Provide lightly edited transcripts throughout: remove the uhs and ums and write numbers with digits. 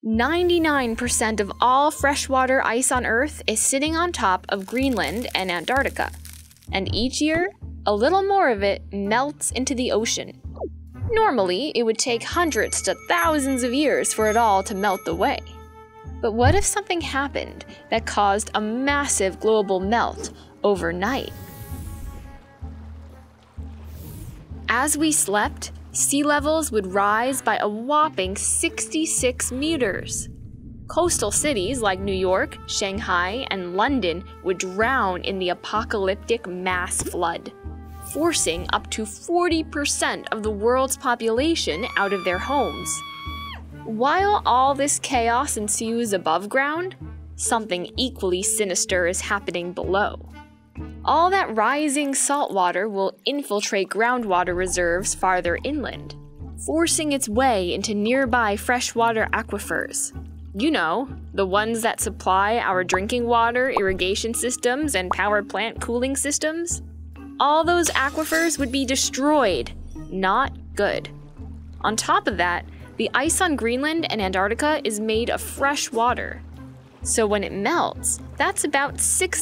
99% of all freshwater ice on Earth is sitting on top of Greenland and Antarctica, and each year, a little more of it melts into the ocean. Normally, it would take hundreds to thousands of years for it all to melt away. But what if something happened that caused a massive global melt overnight? As we slept, sea levels would rise by a whopping 66 meters. Coastal cities like New York, Shanghai, and London would drown in the apocalyptic mass flood, forcing up to 40% of the world's population out of their homes. While all this chaos ensues above ground, something equally sinister is happening below. All that rising salt water will infiltrate groundwater reserves farther inland, forcing its way into nearby freshwater aquifers. You know, the ones that supply our drinking water, irrigation systems, and power plant cooling systems. All those aquifers would be destroyed. Not good. On top of that, the ice on Greenland and Antarctica is made of fresh water. So when it melts, that's about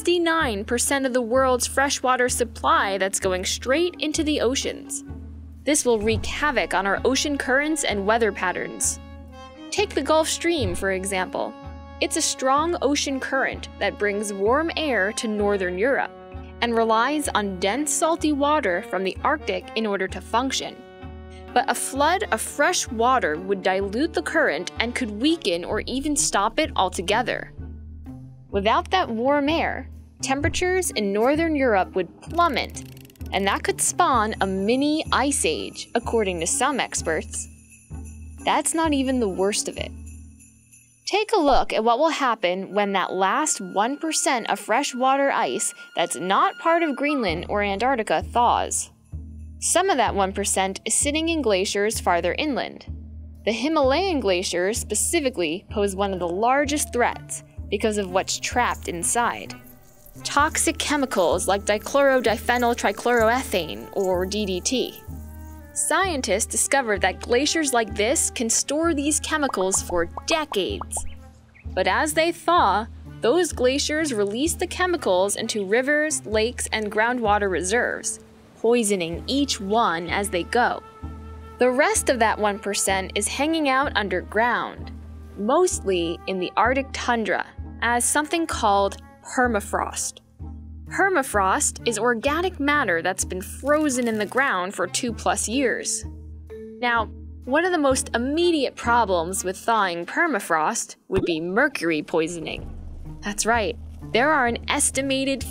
69% of the world's freshwater supply that's going straight into the oceans. This will wreak havoc on our ocean currents and weather patterns. Take the Gulf Stream, for example. It's a strong ocean current that brings warm air to northern Europe and relies on dense salty water from the Arctic in order to function. But a flood of fresh water would dilute the current and could weaken or even stop it altogether. Without that warm air, temperatures in northern Europe would plummet, and that could spawn a mini ice age, according to some experts. That's not even the worst of it. Take a look at what will happen when that last 1% of freshwater ice that's not part of Greenland or Antarctica thaws. Some of that 1% is sitting in glaciers farther inland. The Himalayan glaciers specifically pose one of the largest threats because of what's trapped inside. Toxic chemicals like dichlorodiphenyl trichloroethane, or DDT. Scientists discovered that glaciers like this can store these chemicals for decades. But as they thaw, those glaciers release the chemicals into rivers, lakes, and groundwater reserves, poisoning each one as they go. The rest of that 1% is hanging out underground, mostly in the Arctic tundra, as something called permafrost. Permafrost is organic matter that's been frozen in the ground for 2+ years. Now, one of the most immediate problems with thawing permafrost would be mercury poisoning. That's right. There are an estimated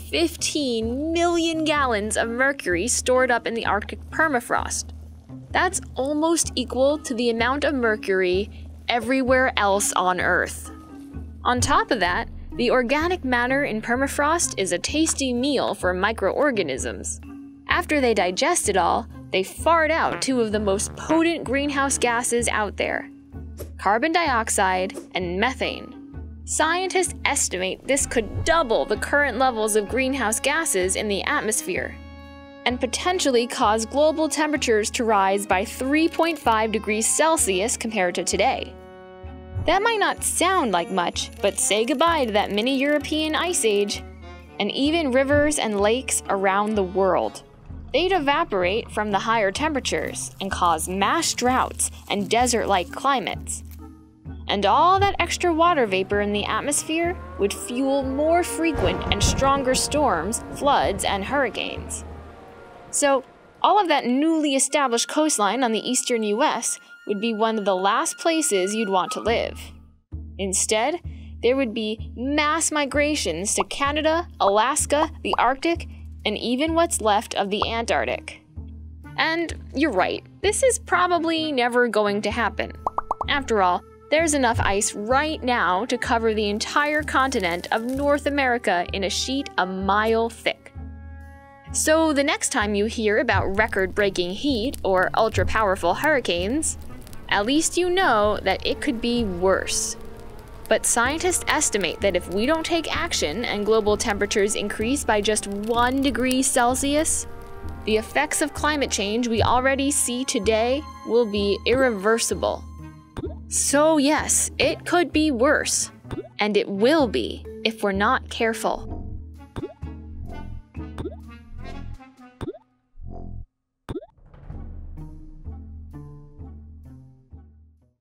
15 million gallons of mercury stored up in the Arctic permafrost. That's almost equal to the amount of mercury everywhere else on Earth. On top of that, the organic matter in permafrost is a tasty meal for microorganisms. After they digest it all, they fart out two of the most potent greenhouse gases out there: carbon dioxide and methane. Scientists estimate this could double the current levels of greenhouse gases in the atmosphere, and potentially cause global temperatures to rise by 3.5 degrees Celsius compared to today. That might not sound like much, but say goodbye to that mini European ice age, and even rivers and lakes around the world. They'd evaporate from the higher temperatures and cause mass droughts and desert-like climates. And all that extra water vapor in the atmosphere would fuel more frequent and stronger storms, floods, and hurricanes. So, all of that newly established coastline on the eastern US would be one of the last places you'd want to live. Instead, there would be mass migrations to Canada, Alaska, the Arctic, and even what's left of the Antarctic. And you're right, this is probably never going to happen. After all, there's enough ice right now to cover the entire continent of North America in a sheet a mile thick. So the next time you hear about record-breaking heat or ultra-powerful hurricanes, at least you know that it could be worse. But scientists estimate that if we don't take action and global temperatures increase by just 1 degree Celsius, the effects of climate change we already see today will be irreversible. So yes, it could be worse. And it will be if we're not careful.